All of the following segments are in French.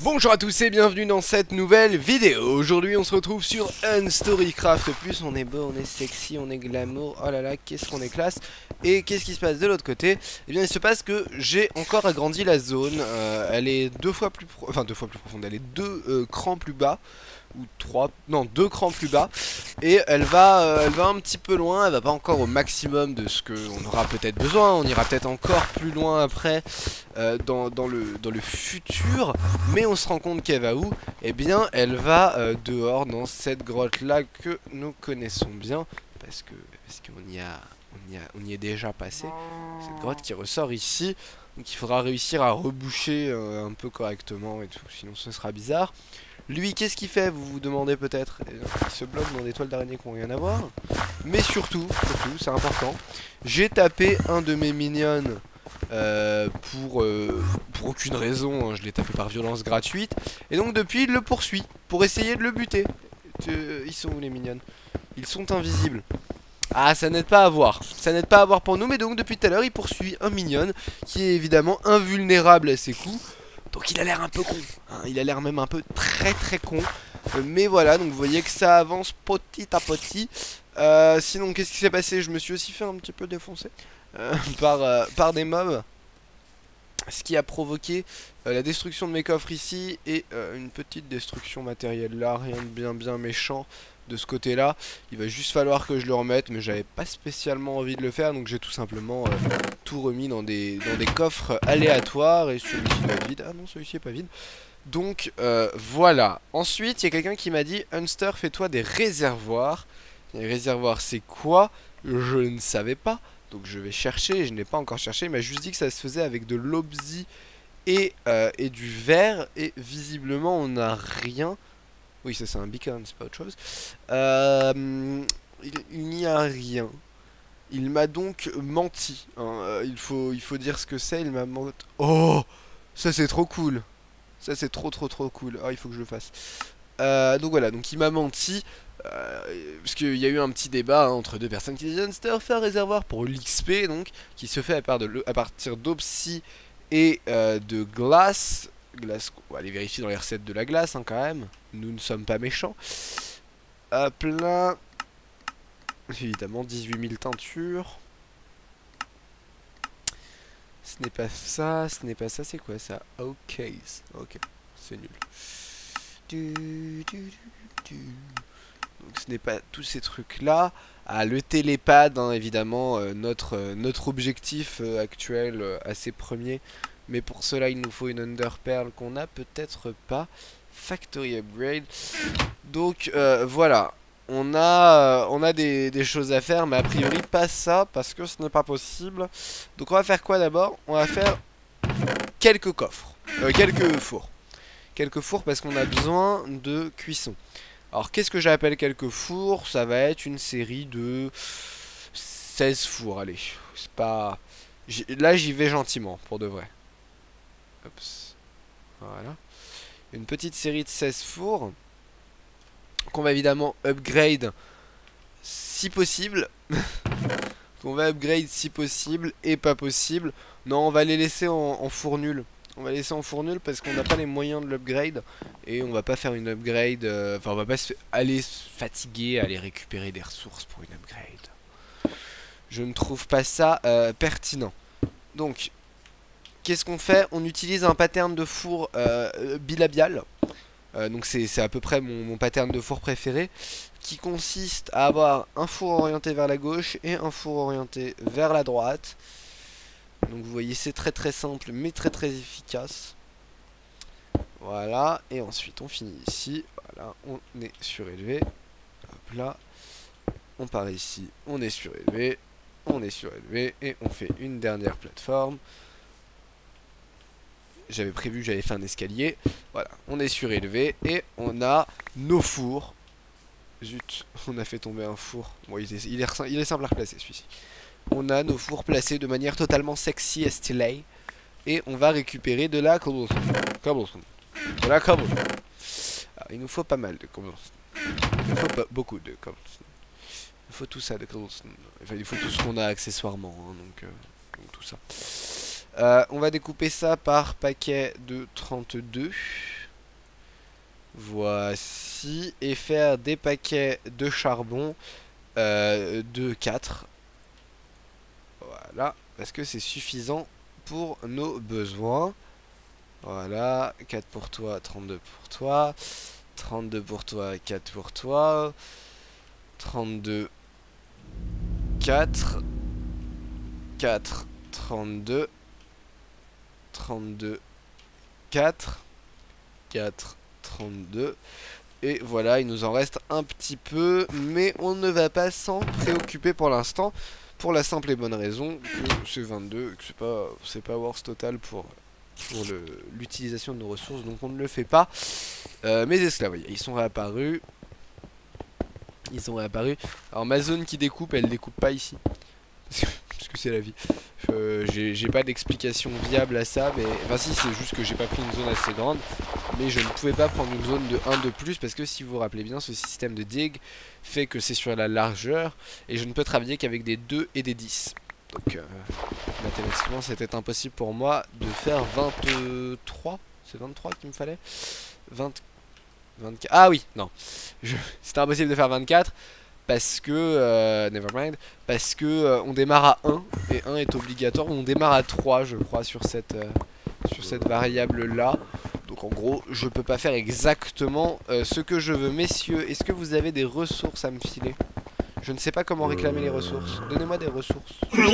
Bonjour à tous et bienvenue dans cette nouvelle vidéo. Aujourd'hui on se retrouve sur Unstorycraft Plus. On est beau, on est sexy, on est glamour. Oh là là, qu'est-ce qu'on est classe. Et qu'est-ce qui se passe de l'autre côté? Eh bien il se passe que j'ai encore agrandi la zone. Elle est deux fois plus profonde. Elle est deux crans plus bas. Ou trois, non, deux crans plus bas. Et elle va un petit peu loin. Elle va pas encore au maximum de ce qu'on aura peut-être besoin. On ira peut-être encore plus loin après dans le futur. Mais on se rend compte qu'elle va où? Eh bien elle va dehors dans cette grotte là que nous connaissons bien. Parce qu'on y est déjà passé. Cette grotte qui ressort ici. Donc il faudra réussir à reboucher un peu correctement et tout. Sinon ce sera bizarre. Lui, qu'est-ce qu'il fait, vous vous demandez peut-être? Il se bloque dans des toiles d'araignée qui n'ont rien à voir. Mais surtout, c'est important, j'ai tapé un de mes minions pour aucune raison, hein, je l'ai tapé par violence gratuite. Et donc depuis, il le poursuit pour essayer de le buter. Ils sont où les minions? Ils sont invisibles. Ah, ça n'aide pas à voir. Ça n'aide pas à voir pour nous, mais donc depuis tout à l'heure, il poursuit un minion qui est évidemment invulnérable à ses coups. Donc il a l'air un peu con, hein, il a l'air même un peu très con. Mais voilà, donc vous voyez que ça avance petit à petit. Sinon, qu'est-ce qui s'est passé? Je me suis aussi fait un petit peu défoncer par des mobs. Ce qui a provoqué la destruction de mes coffres ici et une petite destruction matérielle là. Rien de bien méchant de ce côté là. Il va juste falloir que je le remette, mais j'avais pas spécialement envie de le faire. Donc j'ai tout simplement tout remis dans des coffres aléatoires. Et celui-ci va être vide. Ah non, celui-ci est pas vide. Donc voilà. Ensuite il y a quelqu'un qui m'a dit: Unster, fais-toi des réservoirs. Les réservoirs c'est quoi? Je ne savais pas. Donc je vais chercher, je n'ai pas encore cherché. Il m'a juste dit que ça se faisait avec de l'obsi et du verre. Et visiblement on n'a rien. Oui, ça c'est un beacon, c'est pas autre chose. Il n'y a rien. Il m'a donc menti, hein. Il faut dire ce que c'est, il m'a menti. Oh, ça c'est trop cool. Ça c'est trop cool. Ah, il faut que je le fasse. Donc voilà, donc il m'a menti. Parce qu'il y a eu un petit débat hein, entre deux personnes qui disaient: Unster, fait un réservoir pour l'XP, donc, qui se fait à partir d'Opsy et de glace. On va aller vérifier dans les recettes de la glace hein, quand même. Nous ne sommes pas méchants. Plein. Évidemment 18 000 teintures. Ce n'est pas ça, c'est quoi ça? Ok, ok, c'est nul. Donc ce n'est pas tous ces trucs là. Ah, le télépad hein, évidemment, notre objectif actuel assez premier. Mais pour cela il nous faut une Under Pearl qu'on n'a peut-être pas. Factory Upgrade. Donc voilà. On a des choses à faire, mais a priori pas ça, parce que ce n'est pas possible. Donc on va faire quoi d'abord? On va faire quelques coffres. Quelques fours. Quelques fours parce qu'on a besoin de cuisson. Alors qu'est-ce que j'appelle quelques fours? Ça va être une série de 16 fours, allez. C'est pas... Là j'y vais gentiment, pour de vrai. Oups. Voilà. Une petite série de 16 fours. Qu'on va évidemment upgrade si possible. Qu'on va upgrade si possible et pas possible. Non, on va les laisser en four nul. On va laisser en four nul parce qu'on n'a pas les moyens de l'upgrade. Et on va pas faire une upgrade. Enfin, on va pas aller se fatiguer à aller récupérer des ressources pour une upgrade. Je ne trouve pas ça pertinent. Donc, qu'est-ce qu'on fait? On utilise un pattern de four bilabial. Donc c'est à peu près mon pattern de four préféré, qui consiste à avoir un four orienté vers la gauche et un four orienté vers la droite. Donc vous voyez, c'est très simple mais très efficace. Voilà, et ensuite on finit ici. Voilà, on est surélevé. Hop là, on part ici, on est surélevé, et on fait une dernière plateforme. J'avais prévu que j'allais faire un escalier. Voilà, on est surélevé et on a nos fours. Zut, on a fait tomber un four. Bon, il est simple à replacer celui-ci. On a nos fours placés de manière totalement sexy et stylée. Et on va récupérer de la cobblestone. De la cobblestone. Alors, il nous faut pas mal de cobblestone. Il nous faut pas beaucoup de cobblestone. Il faut tout ça de cobblestone. Enfin, il faut tout ce qu'on a accessoirement. Hein, donc tout ça. On va découper ça par paquet de 32. Voici. Et faire des paquets de charbon de 4. Voilà. Parce que c'est suffisant pour nos besoins. Voilà. 4 pour toi, 32 pour toi. 32 pour toi, 4 pour toi. 32, 4. 4, 32. 32, 4. 4, 32. Et voilà, il nous en reste un petit peu, mais on ne va pas s'en préoccuper pour l'instant, pour la simple et bonne raison que c'est 22, que c'est pas worth total pour l'utilisation de nos ressources, donc on ne le fait pas. Mes esclaves, voyez, ils sont réapparus. Ils sont réapparus. Alors ma zone qui découpe, elle découpe pas ici. Parce que c'est la vie. J'ai pas d'explication viable à ça, mais enfin si, c'est juste que j'ai pas pris une zone assez grande, mais je ne pouvais pas prendre une zone de 1 de plus parce que si vous vous rappelez bien, ce système de dig fait que c'est sur la largeur et je ne peux travailler qu'avec des 2 et des 10. Donc mathématiquement c'était impossible pour moi de faire 23. C'est 23 qu'il me fallait, 24. Ah oui, non, c'était impossible de faire 24 parce que nevermind, parce que on démarre à 1 et 1 est obligatoire, on démarre à 3 je crois sur cette variable là. Donc en gros je peux pas faire exactement ce que je veux. Messieurs, est-ce que vous avez des ressources à me filer? Je ne sais pas comment réclamer les ressources. Donnez-moi des ressources.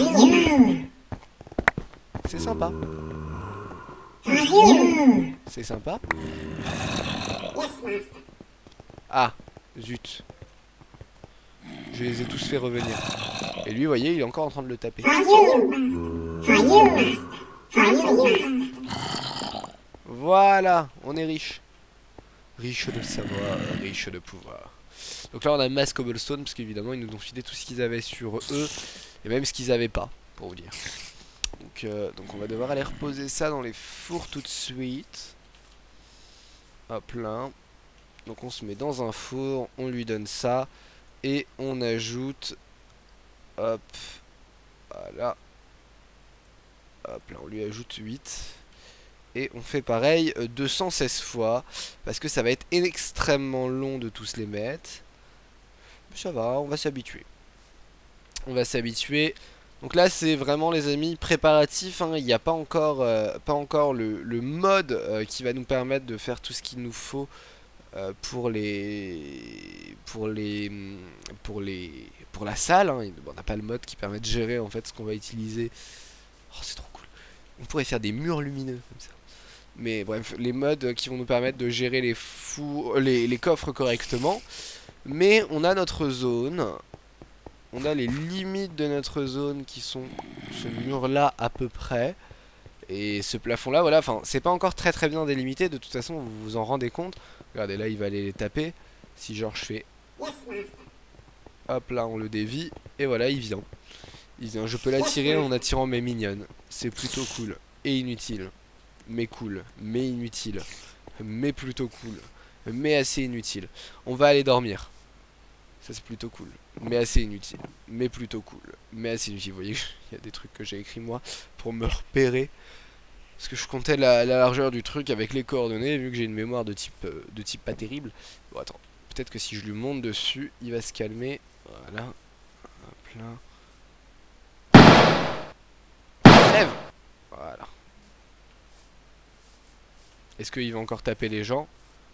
C'est sympa. C'est sympa. Ah, zut. Je les ai tous fait revenir. Et lui, vous voyez, il est encore en train de le taper. Voilà, on est riche. Riche de savoir, riche de pouvoir. Donc là, on a masse cobblestone, parce qu'évidemment, ils nous ont filé tout ce qu'ils avaient sur eux, et même ce qu'ils avaient pas, pour vous dire. Donc on va devoir aller reposer ça dans les fours tout de suite. Hop là. Donc on se met dans un four, on lui donne ça. Et on ajoute, hop, voilà, hop là, on lui ajoute 8. Et on fait pareil 216 fois, parce que ça va être extrêmement long de tous les mettre. Mais ça va, on va s'habituer. On va s'habituer. Donc là c'est vraiment les amis préparatif, hein. Il n'y a pas encore le mode qui va nous permettre de faire tout ce qu'il nous faut. Pour la salle, hein. On n'a pas le mode qui permet de gérer en fait ce qu'on va utiliser. Oh, c'est trop cool. On pourrait faire des murs lumineux comme ça. Mais bref, les modes qui vont nous permettre de gérer les coffres correctement. Mais on a notre zone. On a les limites de notre zone qui sont ce mur là à peu près. Et ce plafond là, voilà, enfin c'est pas encore très bien délimité. De toute façon vous vous en rendez compte. Regardez, là il va aller les taper. Si genre je fais hop là, on le dévie. Et voilà, il vient. Je peux l'attirer en attirant mes mignonnes. C'est plutôt cool. Et inutile. Mais cool. Mais inutile. Mais plutôt cool. Mais assez inutile. On va aller dormir. Ça c'est plutôt cool. Mais assez inutile. Mais plutôt cool. Mais assez inutile. Vous voyez, il y a des trucs que j'ai écrits moi pour me repérer. Parce que je comptais la largeur du truc avec les coordonnées, vu que j'ai une mémoire de type pas terrible. Bon, attends, peut-être que si je lui monte dessus, il va se calmer. Voilà. Hop là. Crève. Voilà. Est-ce qu'il va encore taper les gens?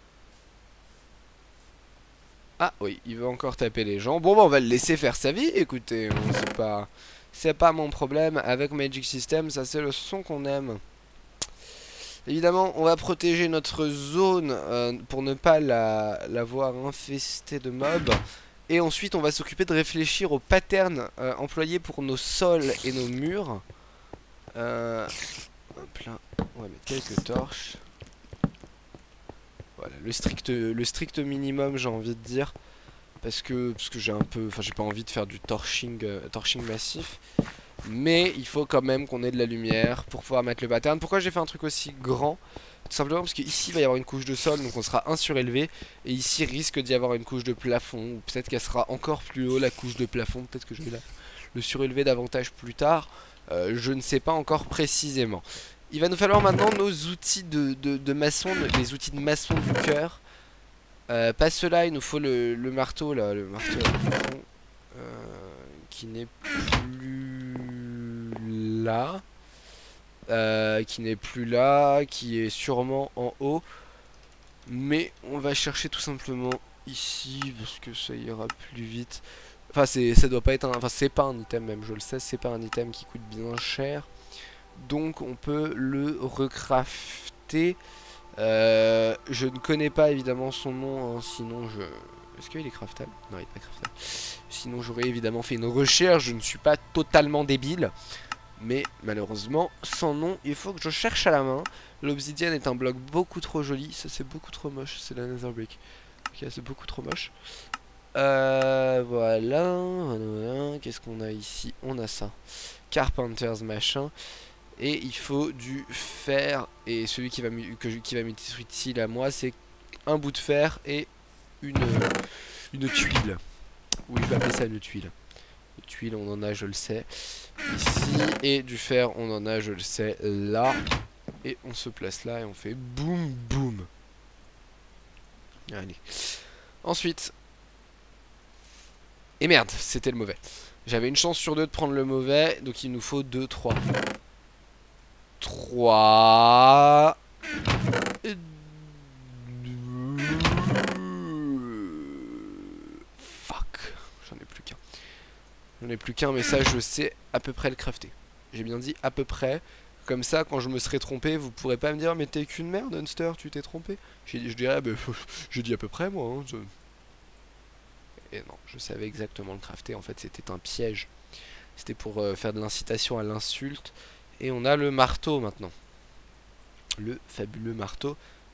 Ah oui, il veut encore taper les gens. Bon, bah, on va le laisser faire sa vie. Écoutez, c'est pas mon problème. Avec Magic System, ça c'est le son qu'on aime. Évidemment, on va protéger notre zone pour ne pas la voir infestée de mobs. Et ensuite, on va s'occuper de réfléchir aux patterns employés pour nos sols et nos murs. Hop là, on va mettre quelques torches. Voilà, le strict minimum, j'ai envie de dire. Parce que j'ai un peu... Enfin, j'ai pas envie de faire du torching massif. Mais il faut quand même qu'on ait de la lumière pour pouvoir mettre le pattern. Pourquoi j'ai fait un truc aussi grand? Tout simplement parce qu'ici il va y avoir une couche de sol, donc on sera 1 surélevé. Et ici risque d'y avoir une couche de plafond. Ou peut-être qu'elle sera encore plus haut, la couche de plafond. Peut-être que je vais le surélever davantage plus tard. Je ne sais pas encore précisément. Il va nous falloir maintenant nos outils de maçon, les outils de maçon du cœur. Pas cela, il nous faut le marteau là, le marteau qui n'est plus là. Qui n'est plus là, qui est sûrement en haut. Mais on va chercher tout simplement ici parce que ça ira plus vite. Enfin ça doit pas être un... Enfin c'est pas un item même, je le sais, c'est pas un item qui coûte bien cher. Donc on peut le recrafter. Je ne connais pas évidemment son nom, hein, sinon je... Est-ce qu'il est craftable? Non, il est pas craftable. Sinon j'aurais évidemment fait une recherche, je ne suis pas totalement débile. Mais malheureusement, sans nom, il faut que je cherche à la main. L'obsidienne est un bloc beaucoup trop joli. Ça c'est beaucoup trop moche, c'est la nether brick. Ok, c'est beaucoup trop moche. Voilà. Qu'est-ce qu'on a ici? On a ça. Carpenters machin. Et il faut du fer. Et celui qui va m'être utile à moi, c'est un bout de fer et une tuile. Oui, je vais appeler ça une tuile. Une tuile, on en a, je le sais, ici. Et du fer, on en a, je le sais, là. Et on se place là et on fait boum boum. Allez. Ensuite. Et merde, c'était le mauvais. J'avais une chance sur deux de prendre le mauvais. Donc il nous faut 2, 3. 3. Fuck. J'en ai plus qu'un. J'en ai plus qu'un, mais ça je sais à peu près le crafter. J'ai bien dit à peu près. Comme ça, quand je me serai trompé, vous pourrez pas me dire mais t'es qu'une merde, Unster, tu t'es trompé. Je dirais, bah, j'ai dit à peu près moi. Hein, Et non, je savais exactement le crafter. En fait, c'était un piège. C'était pour faire de l'incitation à l'insulte. Et on a le marteau maintenant. Le fabuleux marteau.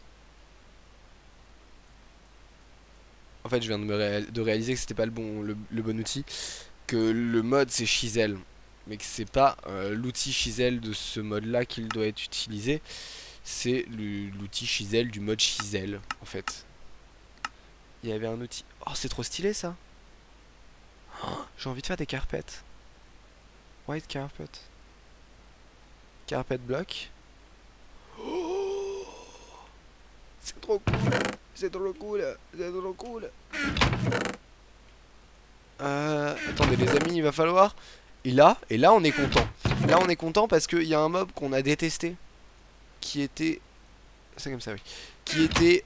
En fait, je viens de réaliser que c'était pas le bon outil. Que le mode c'est chisel. Mais que c'est pas l'outil chisel de ce mode là qu'il doit être utilisé. C'est l'outil chisel du mode chisel en fait. Il y avait un outil. Oh, c'est trop stylé ça. Oh, j'ai envie de faire des carpets. White carpet. Carpet block. Oh, c'est trop cool. C'est trop cool. C'est trop cool. Attendez les amis, il va falloir. Et là on est content. Là on est content parce qu'il y a un mob qu'on a détesté. Qui était... C'est comme ça oui. Qui était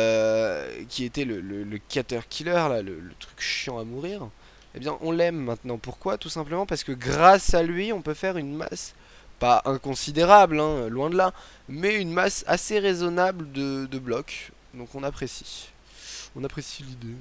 le Caterkiller là, le truc chiant à mourir. Eh bien on l'aime maintenant. Pourquoi? Tout simplement parce que grâce à lui on peut faire une masse, pas inconsidérable hein, loin de là, mais une masse assez raisonnable de blocs. Donc on apprécie. On apprécie l'idée.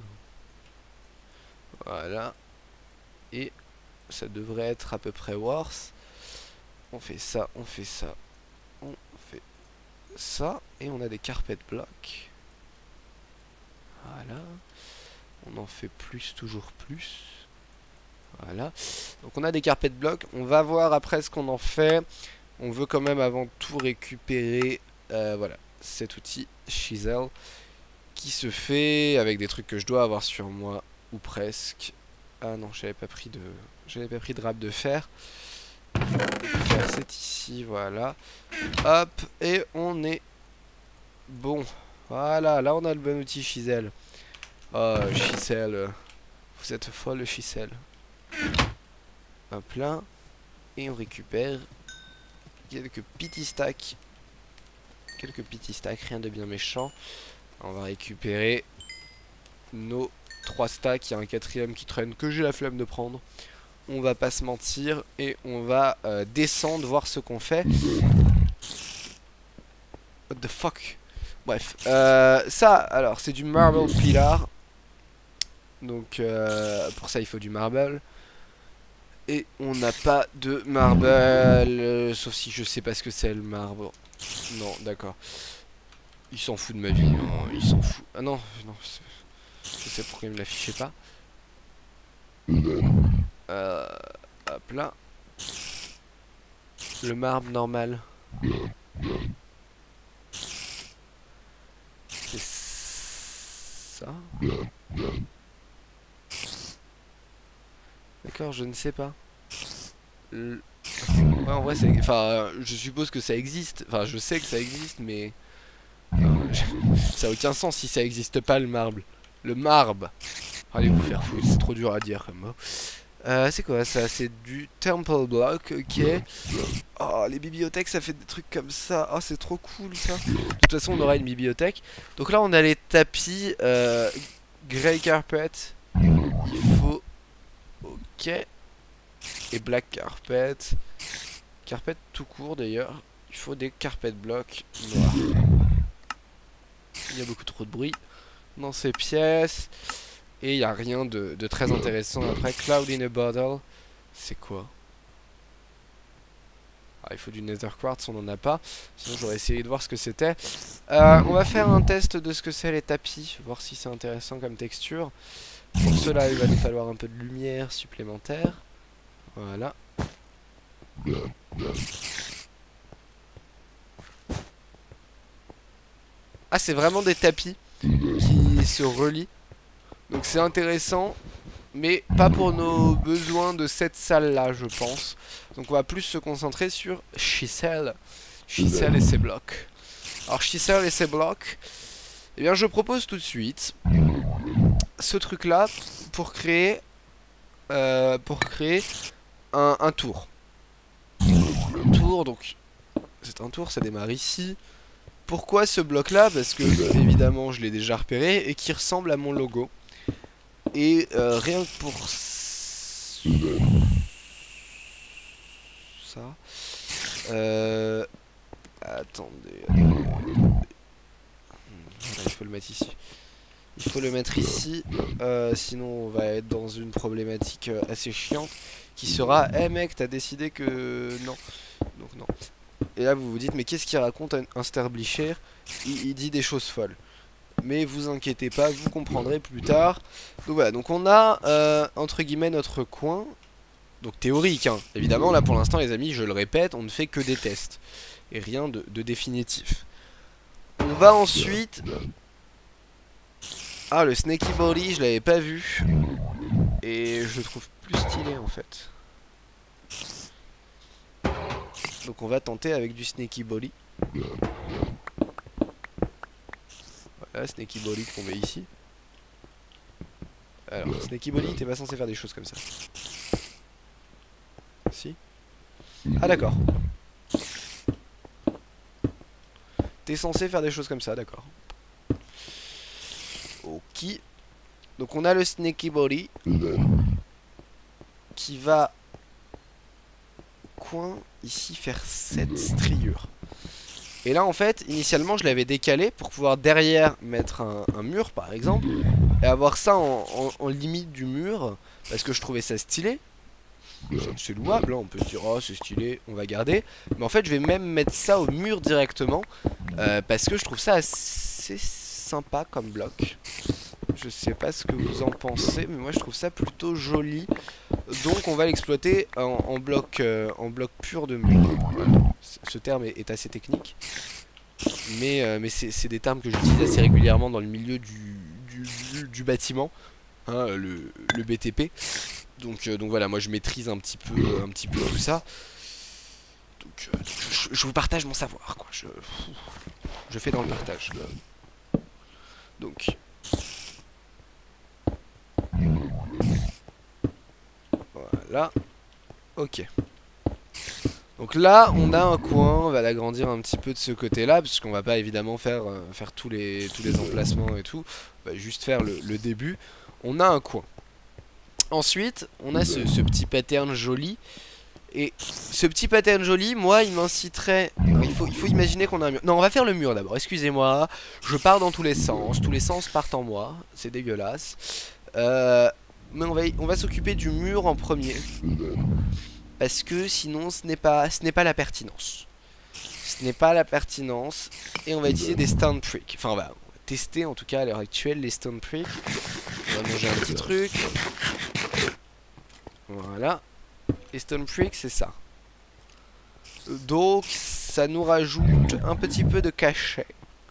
Voilà. Et ça devrait être à peu près worse. On fait ça, on fait ça, on fait ça. Et on a des carpet blocks. Voilà. On en fait plus, toujours plus. Voilà. Donc on a des carpet blocks. On va voir après ce qu'on en fait. On veut quand même avant tout récupérer voilà, cet outil chisel qui se fait avec des trucs que je dois avoir sur moi ou presque. Ah non, j'avais pas pris de râpe de fer. Le fer c'est ici, voilà. Hop, et on est bon. Voilà, là on a le bon outil chisel. Oh, chisel. Vous êtes folle, chisel. Hop là. Et on récupère quelques petits stacks. Quelques petits stacks, rien de bien méchant. On va récupérer nos 3 stacks. Il y a un quatrième qui traîne que j'ai la flemme de prendre. On va pas se mentir. Et on va descendre, voir ce qu'on fait. What the fuck? Bref. Ça, alors, c'est du marble pillar. Donc, pour ça, il faut du marble. Et on n'a pas de marble. Sauf si je sais pas ce que c'est le marbre. Non, d'accord. Il s'en fout de ma vie. Hein, il s'en fout. Ah non, non. Je sais pourquoi il me l'affichait pas. Hop là. Le marbre normal. C'est ça. D'accord, je ne sais pas. Ouais, en vrai, c'est... Enfin, je suppose que ça existe. Enfin, je sais que ça existe, mais... Ça a aucun sens si ça existe pas le marbre. Le marbre. Allez vous faire foutre, c'est trop dur à dire comme mot. C'est quoi ça? C'est du temple block, ok. Oh, les bibliothèques, ça fait des trucs comme ça. Oh, c'est trop cool ça. De toute façon, on aura une bibliothèque. Donc là, on a les tapis. Grey carpet. Il faut. Ok. Et black carpet. Carpet tout court d'ailleurs. Il faut des carpet blocks noirs. Il y a beaucoup trop de bruit dans ces pièces. Et il n'y a rien de très intéressant après. Cloud in a bottle. C'est quoi? Ah, il faut du nether quartz, on n'en a pas. Sinon j'aurais essayé de voir ce que c'était. On va faire un test de ce que c'est les tapis. Voir si c'est intéressant comme texture. Pour cela il va nous falloir un peu de lumière supplémentaire. Voilà. Ah, c'est vraiment des tapis qui se relient. Donc c'est intéressant, mais pas pour nos besoins de cette salle là, je pense. Donc on va plus se concentrer sur Chisel et ses blocs. Alors Chisel et ses blocs, eh bien je propose tout de suite ce truc là pour créer un tour. Un tour, donc c'est un tour, ça démarre ici. Pourquoi ce bloc là? Parce que évidemment je l'ai déjà repéré et qui ressemble à mon logo. Et rien que pour ça, attendez. Il faut le mettre ici. Il faut le mettre ici, sinon on va être dans une problématique assez chiante qui sera eh mec, t'as décidé que non. Donc non. Et là vous vous dites mais qu'est-ce qu'il raconte un Sterblisher? Il dit des choses folles. Mais vous inquiétez pas, vous comprendrez plus tard. Donc voilà, donc on a entre guillemets notre coin. Donc théorique, hein. Évidemment là pour l'instant les amis, je le répète, on ne fait que des tests. Et rien de définitif. On va ensuite... Ah, le Snaky Body, je l'avais pas vu. Et je le trouve plus stylé en fait. Donc on va tenter avec du Snaky Body. Voilà, Snaky Body qu'on met ici. Alors, Snaky Body, t'es pas censé faire des choses comme ça. Si. Ah d'accord. T'es censé faire des choses comme ça, d'accord. Ok. Donc on a le Snaky Body qui va coin ici faire cette striure. Et là en fait initialement je l'avais décalé pour pouvoir derrière mettre un mur par exemple et avoir ça en limite du mur parce que je trouvais ça stylé. C'est louable, hein, on peut se dire oh c'est stylé, on va garder. Mais en fait je vais même mettre ça au mur directement parce que je trouve ça assez sympa comme bloc. Je sais pas ce que vous en pensez, mais moi je trouve ça plutôt joli. Donc on va l'exploiter en bloc pur de mur. Voilà. Ce terme est assez technique. Mais c'est des termes que j'utilise assez régulièrement dans le milieu du bâtiment. Hein, le BTP. Donc voilà, moi je maîtrise un petit peu tout ça. Donc je vous partage mon savoir, quoi. Je fais dans le partage. Donc... Voilà. Ok. Donc là, on a un coin, on va l'agrandir un petit peu de ce côté-là, puisqu'on va pas évidemment faire tous les emplacements et tout. On va juste faire le début. On a un coin. Ensuite, on a ce petit pattern joli. Et ce petit pattern joli, moi, il m'inciterait... Il faut imaginer qu'on a un mur. Non, on va faire le mur d'abord, excusez-moi. Je pars dans tous les sens partent en moi. C'est dégueulasse. Mais on va s'occuper du mur en premier. Parce que sinon ce n'est pas la pertinence. Ce n'est pas la pertinence. Et on va utiliser des stone bricks. Enfin on va tester en tout cas à l'heure actuelle les stone bricks. On va manger un petit truc. Voilà. Les stone bricks c'est ça. Donc ça nous rajoute un petit peu de cachet.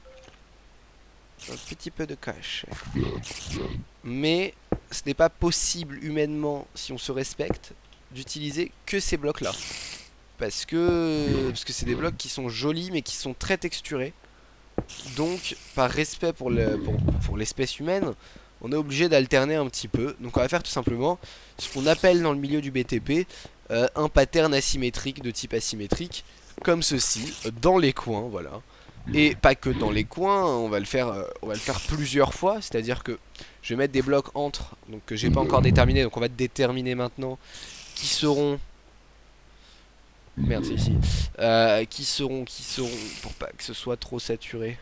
Un petit peu de cachet. Mais ce n'est pas possible humainement, si on se respecte, d'utiliser que ces blocs là. Parce que c'est des blocs qui sont jolis mais qui sont très texturés. Donc par respect pour l'espèce humaine, on est obligé d'alterner un petit peu. Donc on va faire tout simplement ce qu'on appelle dans le milieu du BTP un pattern asymétrique de type asymétrique, comme ceci, dans les coins, voilà. Et pas que dans les coins, on va le faire plusieurs fois, c'est-à-dire que je vais mettre des blocs entre, donc que j'ai pas encore déterminé, donc on va déterminer maintenant qui seront... Merde, c'est ici. Qui seront, pour pas que ce soit trop saturé.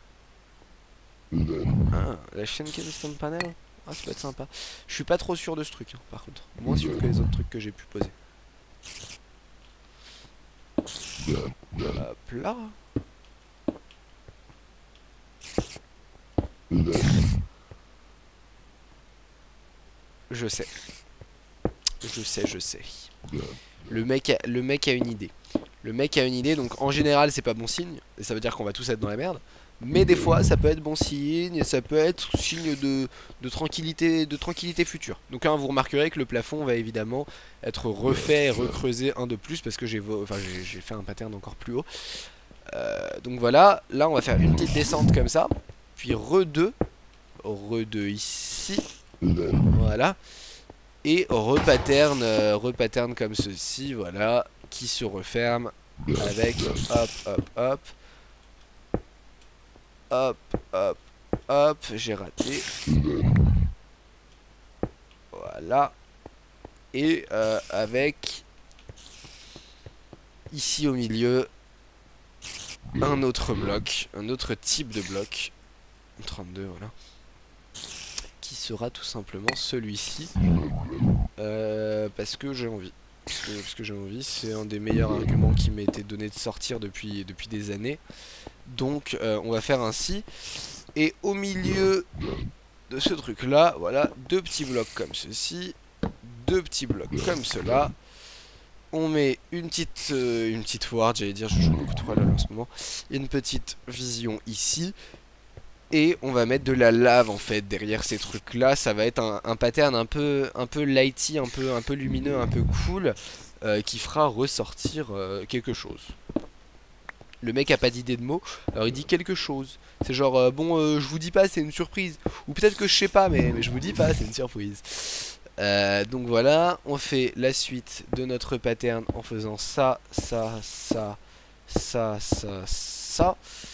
Ah, la chaîne Keystone Panel. Ah, ça peut être sympa. Je suis pas trop sûr de ce truc, hein, par contre. Moins sûr que les autres trucs que j'ai pu poser. Hop là. Je sais. Je sais. Le mec a une idée. Le mec a une idée, donc en général c'est pas bon signe. Et ça veut dire qu'on va tous être dans la merde. Mais des fois ça peut être bon signe. Et ça peut être signe de tranquillité future. Donc là vous remarquerez que le plafond va évidemment être refait et recreusé un de plus. Parce que j'ai fait un pattern encore plus haut. Donc voilà, là on va faire une petite descente comme ça. Puis re-2 ici. Voilà. Et repattern comme ceci, voilà, qui se referme avec hop, hop, hop, hop, hop, hop, j'ai raté. Voilà. Et avec ici au milieu un autre bloc, un autre type de bloc, 32, voilà, qui sera tout simplement celui-ci. Parce que j'ai envie. Parce que j'ai envie, c'est un des meilleurs arguments qui m'a été donné de sortir depuis des années. Donc on va faire ainsi. Et au milieu de ce truc là, voilà, deux petits blocs comme ceci, deux petits blocs comme cela. On met une petite ward, j'allais dire, je joue beaucoup trop là en ce moment. Une petite vision ici. Et on va mettre de la lave en fait derrière ces trucs là. Ça va être un pattern un peu lighty, un peu lumineux, un peu cool, qui fera ressortir quelque chose. Le mec a pas d'idée de mots, alors il dit quelque chose. C'est genre bon je vous dis pas, c'est une surprise. Ou peut-être que je sais pas, mais je vous dis pas, c'est une surprise. Donc voilà, on fait la suite de notre pattern en faisant ça, ça, ça, ça, ça, ça.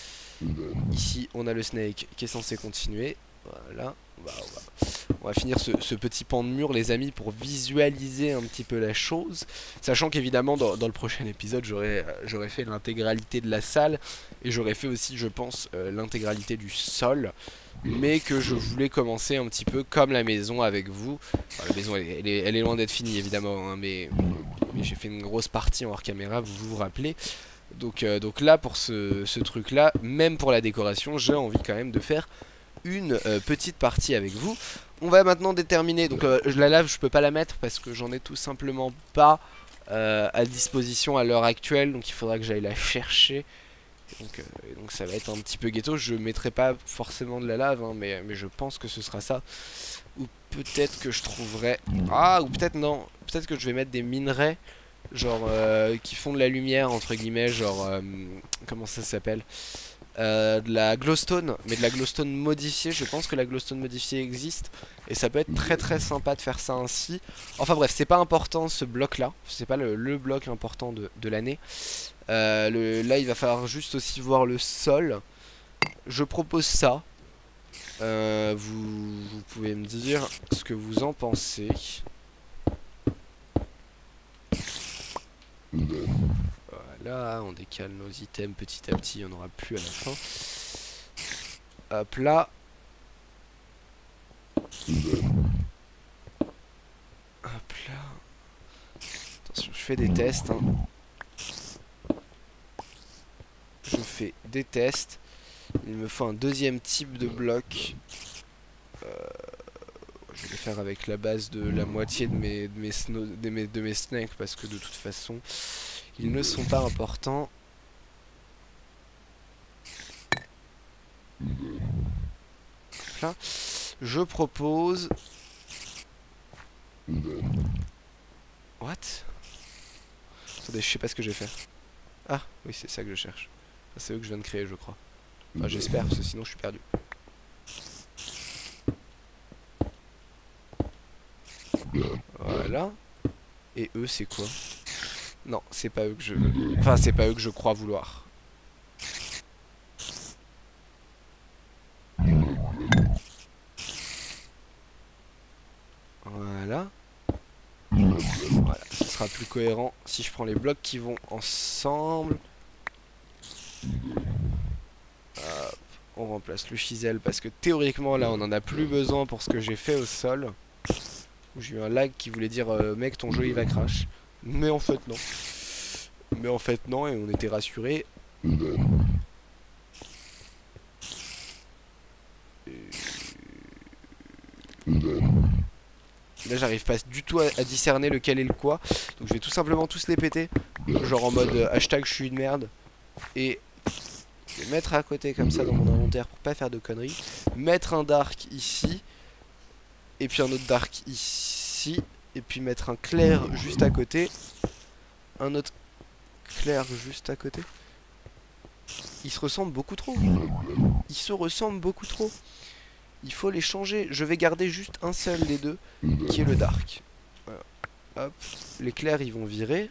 Ici on a le snake qui est censé continuer. Voilà, on va finir ce petit pan de mur les amis pour visualiser un petit peu la chose. Sachant qu'évidemment dans le prochain épisode j'aurais fait l'intégralité de la salle. Et j'aurais fait aussi je pense l'intégralité du sol. Mais que je voulais commencer un petit peu comme la maison avec vous. Enfin, la maison elle est loin d'être finie évidemment hein, mais j'ai fait une grosse partie en hors caméra, vous vous rappelez. Donc là pour ce truc là, même pour la décoration, j'ai envie quand même de faire une petite partie avec vous. On va maintenant déterminer, donc la lave je peux pas la mettre parce que j'en ai tout simplement pas à disposition à l'heure actuelle. Donc il faudra que j'aille la chercher. Donc ça va être un petit peu ghetto. Je mettrai pas forcément de la lave hein, mais je pense que ce sera ça. Ou peut-être que je trouverai... Ah ou peut-être non, peut-être que je vais mettre des minerais genre qui font de la lumière entre guillemets, genre comment ça s'appelle, de la glowstone, mais de la glowstone modifiée. Je pense que la glowstone modifiée existe et ça peut être très très sympa de faire ça ainsi. Enfin bref, c'est pas important ce bloc là, c'est pas le bloc important de l'année. Là il va falloir juste aussi voir le sol. Je propose ça. Vous pouvez me dire ce que vous en pensez. Voilà, on décale nos items petit à petit, on n'aura plus à la fin. Hop là. Hop là. Attention, je fais des tests. Hein. Je fais des tests. Il me faut un deuxième type de bloc. Je vais le faire avec la base de la moitié de mes snakes parce que de toute façon ils ne sont pas importants. Là, je propose... What? Attendez, je sais pas ce que je vais faire. Ah, oui, c'est ça que je cherche. C'est eux que je viens de créer, je crois. Enfin j'espère, parce que sinon je suis perdu. Voilà. Et eux c'est quoi? Non, c'est pas eux que je veux. Enfin c'est pas eux que je crois vouloir. Voilà. Voilà, ce sera plus cohérent si je prends les blocs qui vont ensemble. Hop, on remplace le chisel parce que théoriquement là on en a plus besoin pour ce que j'ai fait au sol. J'ai eu un lag qui voulait dire mec ton jeu il va crash. Mais en fait non. Mais en fait non et on était rassurés. Là j'arrive pas du tout à discerner lequel est le quoi. Donc je vais tout simplement tous les péter. Genre en mode hashtag je suis une merde. Et je vais mettre à côté comme ça dans mon inventaire pour pas faire de conneries. Mettre un dark ici. Et puis un autre dark ici. Et puis mettre un clair juste à côté. Un autre clair juste à côté. Ils se ressemblent beaucoup trop. Ils se ressemblent beaucoup trop. Il faut les changer. Je vais garder juste un seul des deux, qui est le dark. Voilà. Hop. Les clairs, ils vont virer.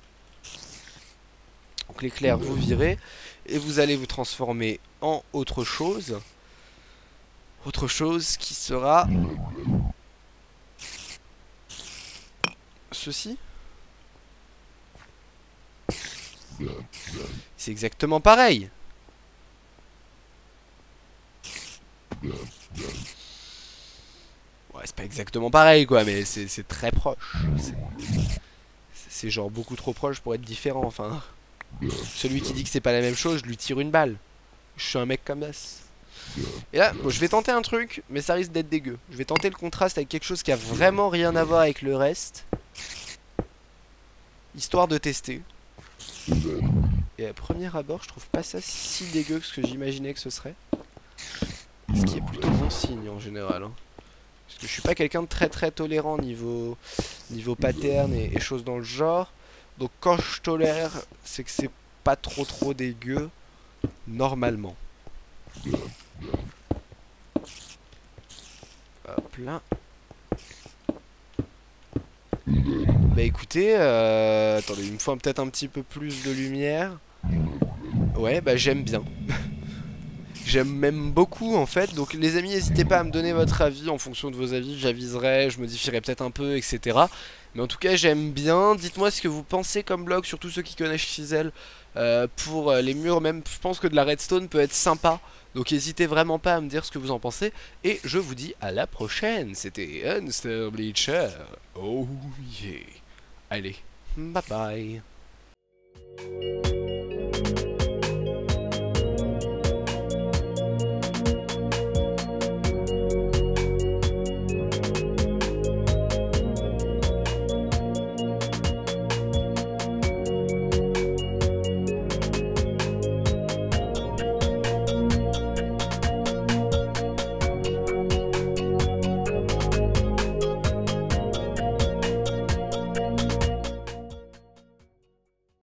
Donc les clairs, vous virez. Et vous allez vous transformer en autre chose. Autre chose qui sera... ceci. C'est exactement pareil. Ouais, c'est pas exactement pareil quoi, mais c'est très proche. C'est genre beaucoup trop proche pour être différent. Enfin, celui qui dit que c'est pas la même chose, je lui tire une balle. Je suis un mec comme ça. Et là, bon, je vais tenter un truc, mais ça risque d'être dégueu. Je vais tenter le contraste avec quelque chose qui a vraiment rien à voir avec le reste. Histoire de tester. Et à premier abord, je trouve pas ça si dégueu que ce que j'imaginais que ce serait. Ce qui est plutôt bon signe en général. Hein. Parce que je suis pas quelqu'un de très tolérant niveau pattern et choses dans le genre. Donc quand je tolère, c'est que c'est pas trop dégueu. Normalement. Hop là. Bah écoutez, attendez, il me faut peut-être un petit peu plus de lumière. Ouais, bah j'aime bien. J'aime même beaucoup en fait. Donc les amis, n'hésitez pas à me donner votre avis. En fonction de vos avis, j'aviserai, je modifierai peut-être un peu, etc. Mais en tout cas, j'aime bien. Dites-moi ce que vous pensez comme bloc, surtout ceux qui connaissent Chisel. Pour les murs, même, je pense que de la redstone peut être sympa. Donc n'hésitez vraiment pas à me dire ce que vous en pensez. Et je vous dis à la prochaine. C'était Unsterbleacher. Oh yeah. Allez, bye bye.